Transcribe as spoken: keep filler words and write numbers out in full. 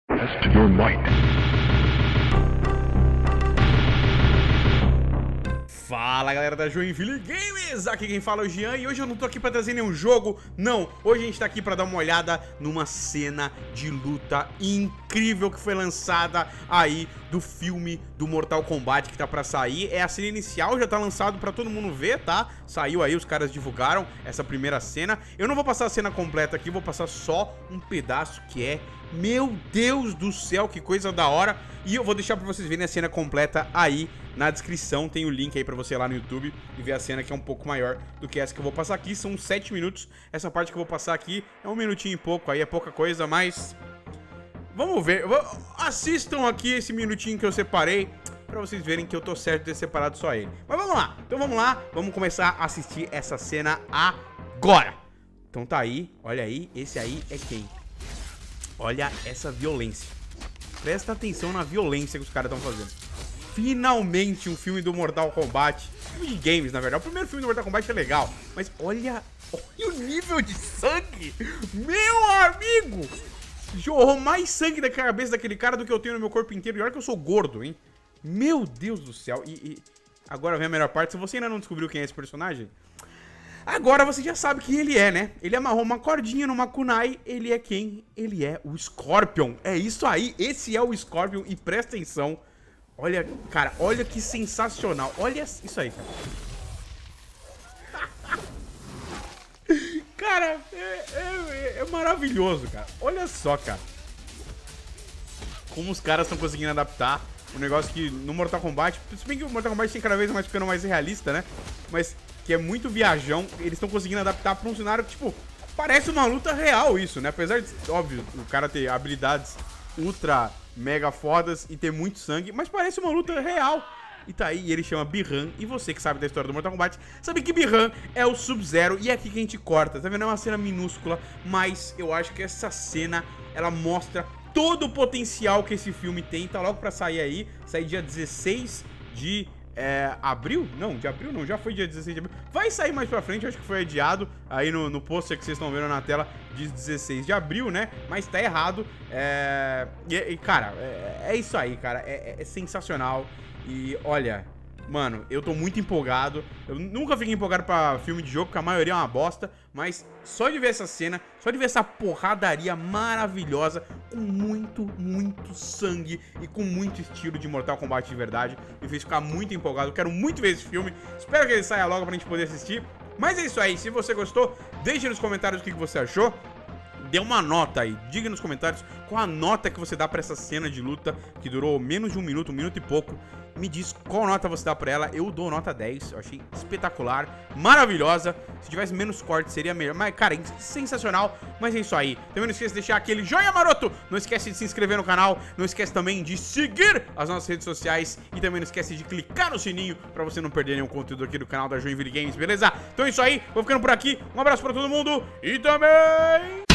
Test your might. Fala galera da Joinville Games, aqui quem fala é o Jean e hoje eu não tô aqui pra trazer nenhum jogo, não, hoje a gente tá aqui pra dar uma olhada numa cena de luta incrível que foi lançada aí do filme do Mortal Kombat que tá pra sair. É a cena inicial, já tá lançado pra todo mundo ver, tá? Saiu aí, os caras divulgaram essa primeira cena. Eu não vou passar a cena completa aqui, vou passar só um pedaço que é... Meu Deus do céu, que coisa da hora. E eu vou deixar pra vocês verem a cena completa aí na descrição. Tem o link aí pra você ir lá no YouTube e ver a cena que é um pouco maior do que essa que eu vou passar aqui. São sete minutos. Essa parte que eu vou passar aqui é um minutinho e pouco, aí é pouca coisa, mas... Vamos ver. Assistam aqui esse minutinho que eu separei pra vocês verem que eu tô certo de ter separado só ele. Mas vamos lá. Então vamos lá. Vamos começar a assistir essa cena agora. Então tá aí. Olha aí. Esse aí é quem? Olha essa violência. Presta atenção na violência que os caras estão fazendo. Finalmente um filme do Mortal Kombat. Filme de games, na verdade. O primeiro filme do Mortal Kombat é legal. Mas olha, olha o nível de sangue. Meu amigo. Jorrou mais sangue da cabeça daquele cara do que eu tenho no meu corpo inteiro. E olha que eu sou gordo, hein. Meu Deus do céu. E, e agora vem a melhor parte. Se você ainda não descobriu quem é esse personagem... Agora você já sabe quem ele é, né? Ele amarrou uma cordinha numa kunai. Ele é quem? Ele é o Scorpion. É isso aí, esse é o Scorpion. E presta atenção. Olha, cara, olha que sensacional. Olha isso aí, cara. Cara, é, é, é maravilhoso, cara. Olha só, cara. Como os caras estão conseguindo adaptar um negócio que no Mortal Kombat... Se bem que o Mortal Kombat tem cada vez mais ficando mais realista, né? Mas... que é muito viajão, eles estão conseguindo adaptar pra um cenário que, tipo, parece uma luta real isso, né? Apesar de, óbvio, o cara ter habilidades ultra mega fodas e ter muito sangue, mas parece uma luta real. E tá aí, e ele chama Bi-Han, e você que sabe da história do Mortal Kombat, sabe que Bi-Han é o Sub-Zero, e é aqui que a gente corta, tá vendo? É uma cena minúscula, mas eu acho que essa cena, ela mostra todo o potencial que esse filme tem. Tá logo pra sair aí, sair dia dezesseis de... É, abril? Não, de abril não, já foi dia dezesseis de abril. Vai sair mais pra frente, acho que foi adiado. Aí no, no pôster que vocês estão vendo na tela diz dezesseis de abril, né? Mas tá errado. É... E, e cara, é, é isso aí, cara. É, é sensacional. E olha... Mano, eu tô muito empolgado. Eu nunca fiquei empolgado pra filme de jogo, porque a maioria é uma bosta. Mas só de ver essa cena, só de ver essa porradaria maravilhosa, com muito, muito sangue e com muito estilo de Mortal Kombat de verdade, me fez ficar muito empolgado. Eu quero muito ver esse filme. Espero que ele saia logo pra gente poder assistir. Mas é isso aí. Se você gostou, deixe nos comentários o que você achou. Dê uma nota aí, diga nos comentários qual a nota que você dá pra essa cena de luta que durou menos de um minuto, um minuto e pouco. Me diz qual nota você dá pra ela. Eu dou nota dez, eu achei espetacular, maravilhosa. Se tivesse menos corte seria melhor, mas cara, sensacional. Mas é isso aí, também não esqueça de deixar aquele joinha maroto. Não esquece de se inscrever no canal. Não esquece também de seguir as nossas redes sociais. E também não esquece de clicar no sininho pra você não perder nenhum conteúdo aqui do canal da Joinville Games, beleza? Então é isso aí, vou ficando por aqui. Um abraço pra todo mundo e também...